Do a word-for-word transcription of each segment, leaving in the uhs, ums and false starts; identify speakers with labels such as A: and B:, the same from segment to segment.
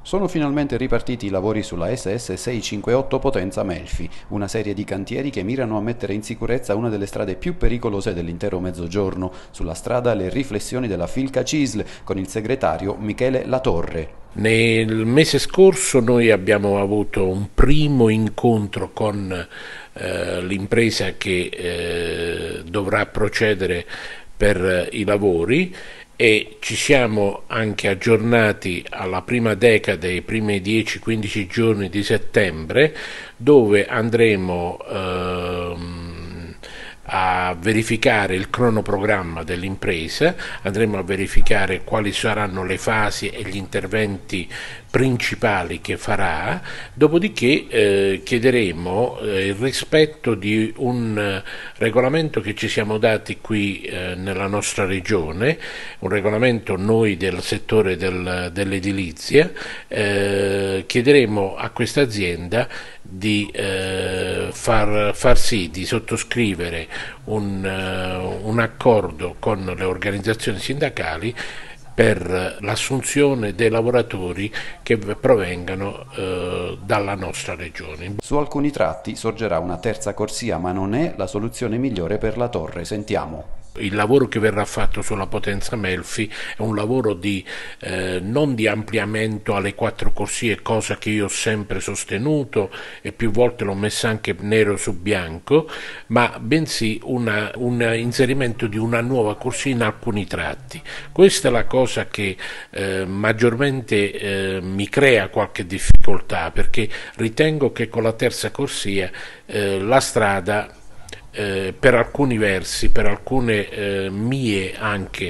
A: Sono finalmente ripartiti i lavori sulla S S seicentocinquantotto Potenza Melfi, una serie di cantieri che mirano a mettere in sicurezza una delle strade più pericolose dell'intero Mezzogiorno. Sulla strada le riflessioni della Filca Cisl con il segretario Michele Latorre.
B: Nel mese scorso noi abbiamo avuto un primo incontro con eh, l'impresa che eh, dovrà procedere per i lavori e ci siamo anche aggiornati alla prima decade, i primi dieci quindici giorni di settembre, dove andremo ehm, a verificare il cronoprogramma dell'impresa, andremo a verificare quali saranno le fasi e gli interventi principali che farà, dopodiché eh, chiederemo eh, il rispetto di un eh, regolamento che ci siamo dati qui eh, nella nostra regione, un regolamento noi del settore del, dell'edilizia. Eh, chiederemo a questa azienda di eh, far, far sì di sottoscrivere un, uh, un accordo con le organizzazioni sindacali per l'assunzione dei lavoratori che provengano eh, dalla nostra regione.
A: Su alcuni tratti sorgerà una terza corsia, ma non è la soluzione migliore per la torre. Sentiamo.
B: Il lavoro che verrà fatto sulla Potenza Melfi è un lavoro di, eh, non di ampliamento alle quattro corsie, cosa che io ho sempre sostenuto e più volte l'ho messa anche nero su bianco, ma bensì una, un inserimento di una nuova corsia in alcuni tratti. Questa è la cosa che eh, maggiormente eh, mi crea qualche difficoltà, perché ritengo che con la terza corsia eh, la strada Eh, per alcuni versi, per alcune eh, mie anche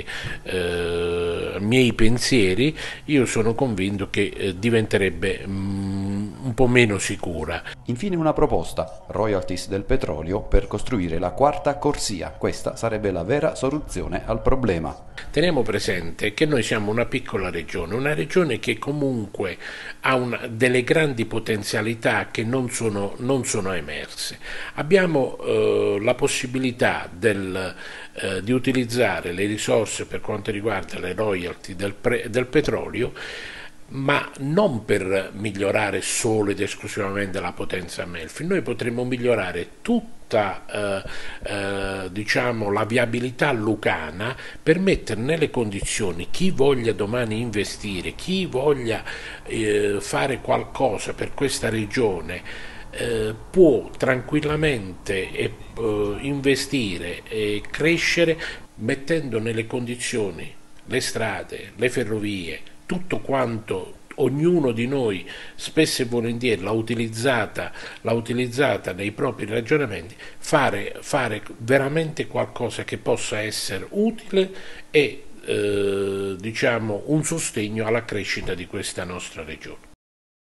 B: eh, miei pensieri, io sono convinto che eh, diventerebbe mm, un po' meno sicura.
A: Infine una proposta, royalties del petrolio per costruire la quarta corsia. Questa sarebbe la vera soluzione al problema.
B: Teniamo presente che noi siamo una piccola regione, una regione che comunque ha una, delle grandi potenzialità che non sono, non sono emerse. Abbiamo eh, la possibilità del, eh, di utilizzare le risorse per quanto riguarda le royalty del, pre, del petrolio, ma non per migliorare solo ed esclusivamente la Potenza Melfi. Noi potremmo migliorare tutta eh, eh, diciamo, la viabilità lucana per mettere nelle condizioni chi voglia domani investire, chi voglia eh, fare qualcosa per questa regione, eh, può tranquillamente eh, investire e crescere mettendo nelle condizioni le strade, le ferrovie, tutto quanto ognuno di noi spesso e volentieri l'ha utilizzata, l'ha utilizzata nei propri ragionamenti, fare, fare veramente qualcosa che possa essere utile e eh, diciamo un sostegno alla crescita di questa nostra regione.